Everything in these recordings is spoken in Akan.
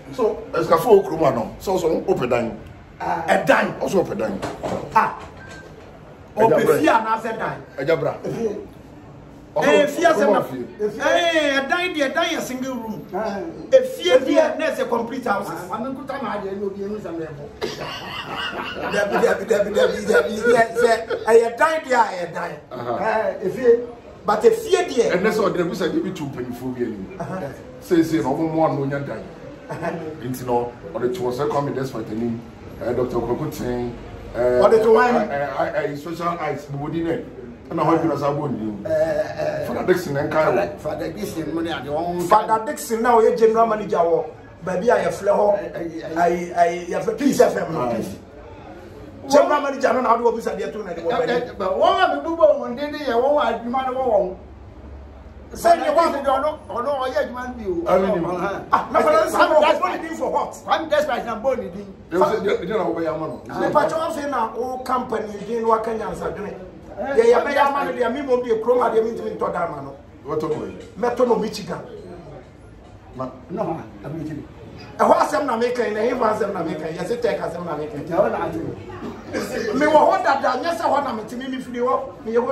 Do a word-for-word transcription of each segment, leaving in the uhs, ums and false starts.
So, as a full crumano, so so open dime. A dime, also open dime. Ah, open fear, and I said dime. A jabra. Eh, fear, eh, a dime, a dime, a single room. A fear, dear, that's a complete house. I'm a good time. I didn't know some level. I died, I died. If you, but a fear, dear, and that's what there was a give it to penny. Says, you know, one when you're dying. Into no, or the two was a coming desperate name, Doctor Cocotin, or the two I special ice, the woody neck, and I hope you are wounding. Father Dixon and Kyle, Father Dixon, money at your own. Father Dixon, now a general manager, baby, I have floor, I have a piece of them. General manager, I don't know what is at the two, but one of the people one day, I won't have money. Say you want to know or no, I yet man you. I mean, that's what it is for what? I'm desperate and body. They don't know where I'm on. The patrol say now, all company didn't work in answer. They are my man, they are me will be a chroma, they mean to be Todamano. What away? Metono, Michigan. No, I'm making. I was some making, I was some making, yes, it take us some making. Me what that, yes, I want to meet me if you want me.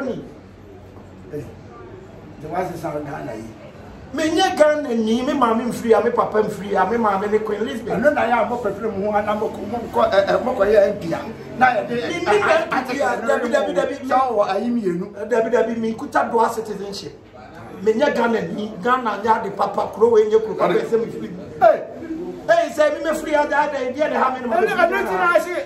The was sound Ghana. Me nye Ghana ni me mama free, me papa free, me mama me Queen Elizabeth. No na ya mo pepre mu ana mo ko mo ko ye empia. Na ye de Dabi Dabi Dabi so ayi mienu. Dabi Dabi me kuta dual citizenship. Me nye Ghana ni Ghana nya de papa kro we nye kro papa se me free. Hey. Hey say me free ada ada dia de ha me no.